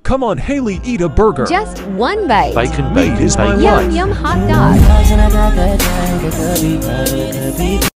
Come on, Haley, eat a burger. Just one bite. Bacon, Meat bacon, is my bacon. Yum, yum, hot dog.